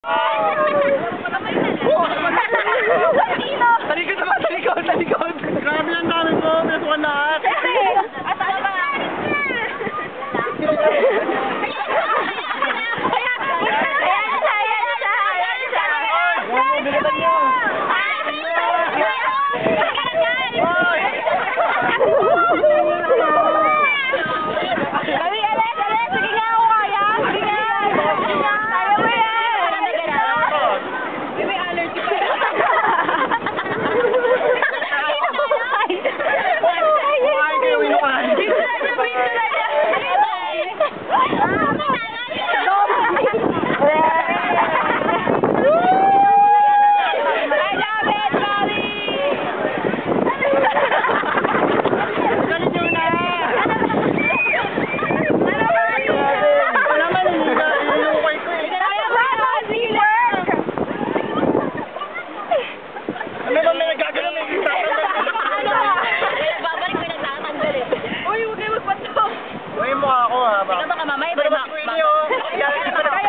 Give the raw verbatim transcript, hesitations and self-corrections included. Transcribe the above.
Talikod naman, talikod, talikod. Grabe ang dami ko, plus one lahat. Uy, mukha ako ha. Ikaw baka mamaya.